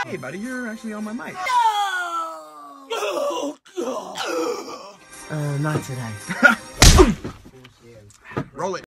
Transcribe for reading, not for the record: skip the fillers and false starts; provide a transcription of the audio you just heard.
Hey, buddy, you're actually on my mic. No! Oh, God. Not today. Roll it.